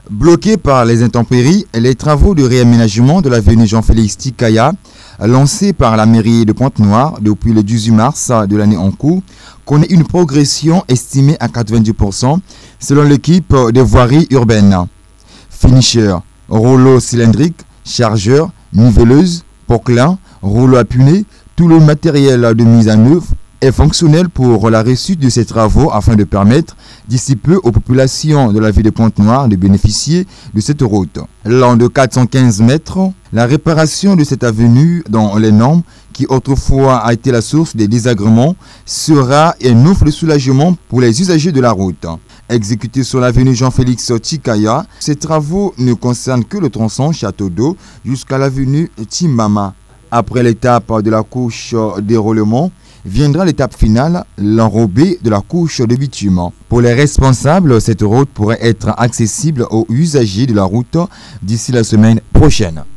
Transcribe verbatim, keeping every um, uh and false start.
Bloqués par les intempéries, les travaux de réaménagement de l'avenue Jean-Félix Tikaya, lancés par la mairie de Pointe-Noire depuis le dix-huit mars de l'année en cours, connaît une progression estimée à quatre-vingt-dix pour cent selon l'équipe des voiries urbaines. Finisher, rouleau cylindrique, chargeur, niveleuse, poquelin, rouleau à punais, tout le matériel de mise en œuvre est fonctionnel pour la réussite de ces travaux afin de permettre d'ici peu aux populations de la ville de Pointe-Noire de bénéficier de cette route. Long de quatre cent quinze mètres, la réparation de cette avenue dans les normes qui autrefois a été la source des désagréments sera un offre de soulagement pour les usagers de la route. Exécutés sur l'avenue Jean-Félix Tikaya, ces travaux ne concernent que le tronçon Château d'Eau jusqu'à l'avenue Timama. Après l'étape de la couche déroulement, viendra l'étape finale, l'enrobé de la couche de bitume. Pour les responsables, cette route pourrait être accessible aux usagers de la route d'ici la semaine prochaine.